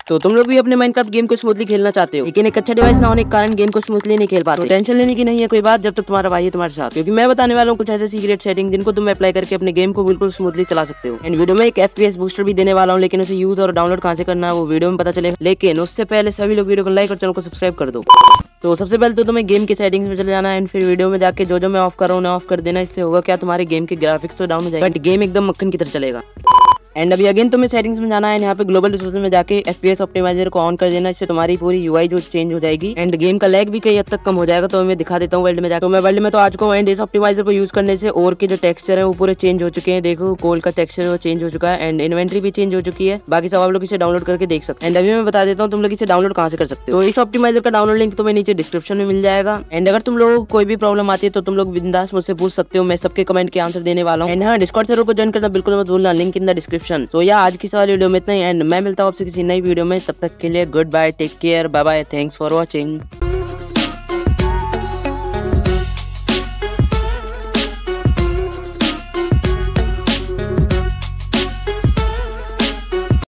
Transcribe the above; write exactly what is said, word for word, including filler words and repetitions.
तो तुम लोग भी अपने माइनक्राफ्ट गेम को स्मूथली खेलना चाहते हो, लेकिन एक अच्छा डिवाइस ना होने के कारण गेम को स्मूथली नहीं खेल पाते। तो टेंशन लेने की नहीं है कोई बात, जब तक तुम्हारा भाई है तुम्हारे साथ, क्योंकि मैं बताने वाला हूँ कुछ ऐसे सीक्रेट सेटिंग जिनको तुम अप्लाई करके अपने गेम को बिल्कुल स्मूथली चला सकते हो। एंड वीडियो में एक एफपीएस बूस्टर भी देने वाला हूँ, लेकिन उसे यूज और डाउनलोड कहाँ से करना है वो वीडियो में पता चलेगा। लेकिन उससे पहले सभी लोग वीडियो को लाइक और चैनल को सब्सक्राइब कर दो। तो सबसे पहले तो तुम्हें गेम की सेटिंग्स में चले जाना है, एंड फिर वीडियो में जाके जो जो मैं ऑफ कर रहा हूँ ऑफ कर देना। इससे होगा क्या, तुम्हारे गेम के ग्राफिक्स तो डाउन हो जाएंगे बट गेम एकदम मक्खन की तरह चलेगा। एंड अभी अगेन तुम्हें सेटिंग्स में जाना है, यहाँ पे ग्लोबल रिसोर्सेज में जाके एफपीएस ऑप्टिमाइजर को ऑन कर देना। इससे तुम्हारी पूरी यूआई जो चेंज हो जाएगी एंड गेम का लैग भी कई हद तक कम हो जाएगा। तो मैं दिखा देता हूँ वर्ल्ड में जाकर। तो मैं वर्ल्ड में तो आ चुका हूँ एंड इस ऑप्टिमाइजर को यूज करने से और के जो टेक्सचर है वो पूरे चेंज हो चुके हैं। देखो कोल का टेक्सचर वो चेंज हो चुका है एंड इन्वेंट्री भी चेंज हो चुकी है। बाकी सब आप लोग इसे डाउनलोड करके देख सकते हैं। एंड अभी मैं बता देता हूँ तुम लोग इसे डाउनलोड कहाँ से कर सकते हो। तो इस ऑप्टिमाइजर का डाउनलोड लिंक तुम्हें नीचे डिस्क्रिप्शन में मिल जाएगा। एंड अगर तुम लोगों को कोई भी प्रॉब्लम आती है तो तुम लोग बिंदास मुझसे पूछ सकते हो, मैं सबके कमेंट के आंसर देने वाला हूँ। एंड हाँ, डिस्कॉर्ड सर्वर को ज्वाइन करना बिल्कुल मत भूलना, लिंक इन द डिस्क्रिप्शन। तो या आज की सवाल वीडियो में इतना ही, एंड मैं मिलता हूँ आपसे किसी नई वीडियो में। तब तक के लिए goodbye, take care, bye bye, thanks for watching.